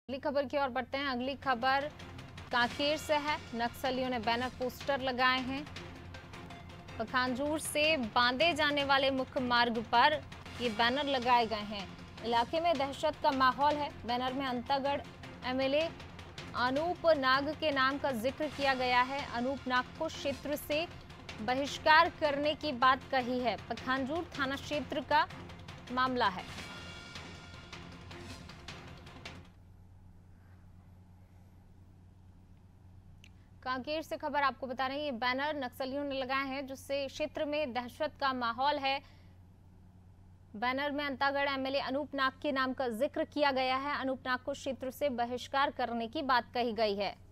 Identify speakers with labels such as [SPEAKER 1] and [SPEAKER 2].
[SPEAKER 1] अगली खबर की ओर बढ़ते हैं। अगली खबर कांकेर से है। नक्सलियों ने बैनर पोस्टर लगाए हैं। पखांजूर से बांधे जाने वाले मुख्य मार्ग पर ये बैनर लगाए गए हैं। इलाके में दहशत का माहौल है। बैनर में अंतागढ़ एमएलए अनूप नाग के नाम का जिक्र किया गया है। अनूप नाग को क्षेत्र से बहिष्कार करने की बात कही है। पखांजूर थाना क्षेत्र का मामला है। कांकेर से खबर आपको बता रहे हैं, ये बैनर नक्सलियों ने लगाए हैं जिससे क्षेत्र में दहशत का माहौल है। बैनर में अंतागढ़ एमएलए अनूप नाग के नाम का जिक्र किया गया है। अनूप नाग को क्षेत्र से बहिष्कार करने की बात कही गई है।